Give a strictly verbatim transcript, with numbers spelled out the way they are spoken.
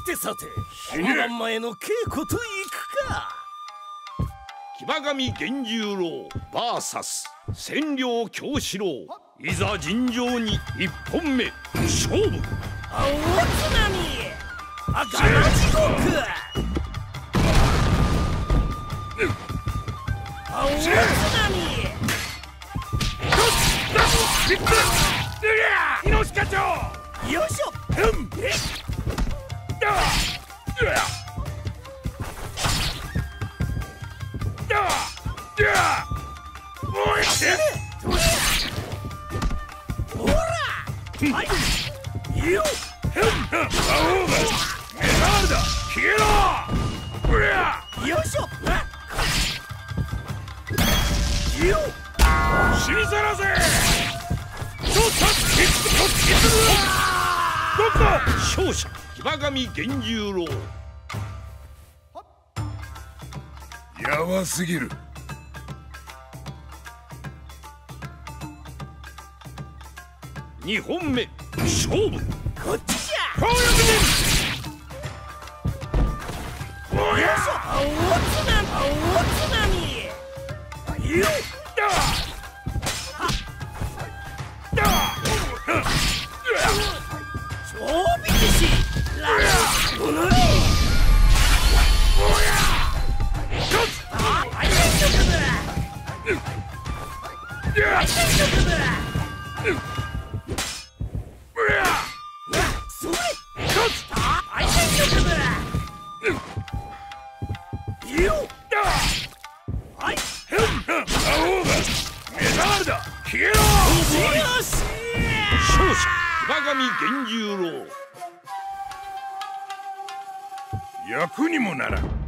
てさて、本番前の稽古といくか。 騎馬神源十郎 ブイエス 千両京四郎、いざ尋常に一本目勝負。 青津波赤の地獄、青津波イノシカ長、 よいしょ。 うんえっだだだおいしほらはいよっ青だメダルだ消えろ。うらよいしょ。よっ死に去らせ。どっかどっか勝者騎馬神源十郎。 やばすぎる。 二本目勝負。 こっちじゃ。 こうやってよいしょ。青津波青津波よっ超美しラストの大変色だ。大変色だ。それ大変色だ。よっはいメダルだ消えろ。 よし勝者騎馬神源十郎。 役にもならん。